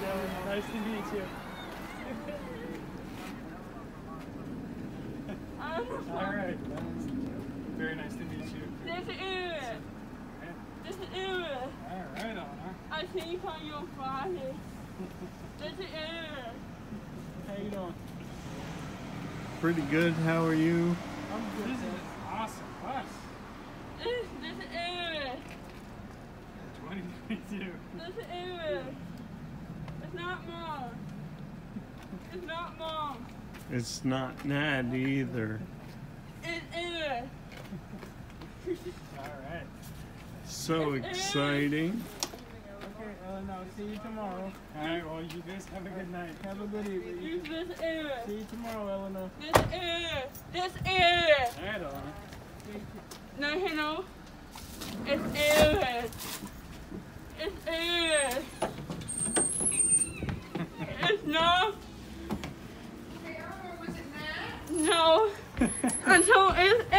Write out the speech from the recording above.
Nice to meet you. All right. Very nice to meet you. This is Ilya. This is Ilya. All right, Eleanor. I see you on your Friday. This is Ilya. How you doing? Pretty good. How are you? I'm good. This is awesome bus. This is Ilya. 2022. This is Ilya. It's not Mom. It's not Mom. It's not Nat either. It's Ilya. All right. So exciting. Okay, Eleanor, see you tomorrow. All right, well, you guys have a good night. Have a good evening. This is Ilya. See you tomorrow, Eleanor. This is Ilya. This is Ilya. All right, Eleanor. No, hello. It's Ilya. It's Ilya. It's not. Hey, Eleanor, was it Matt? No. Until it's